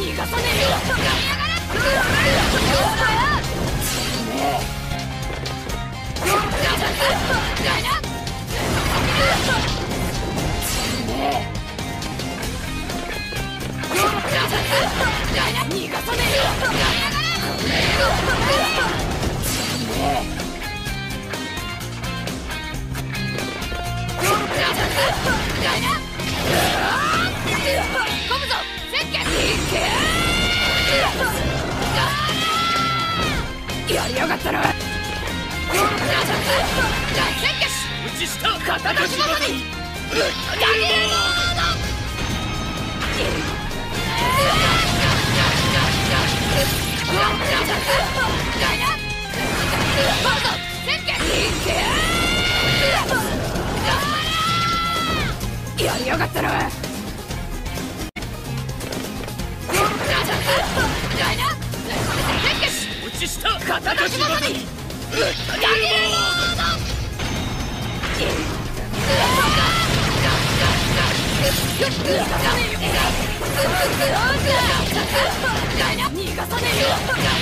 逃がさねえよ。逃がさねえよ。込むぞセッケ。やりやがったな。セッケシ打ちした肩出し技にやりやがったな。打ちした肩出し技に逃がさねえよ。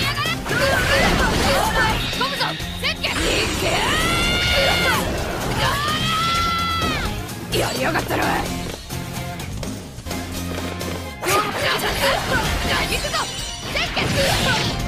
込むぞセッケ。やりやがったな。行くぞセッケ。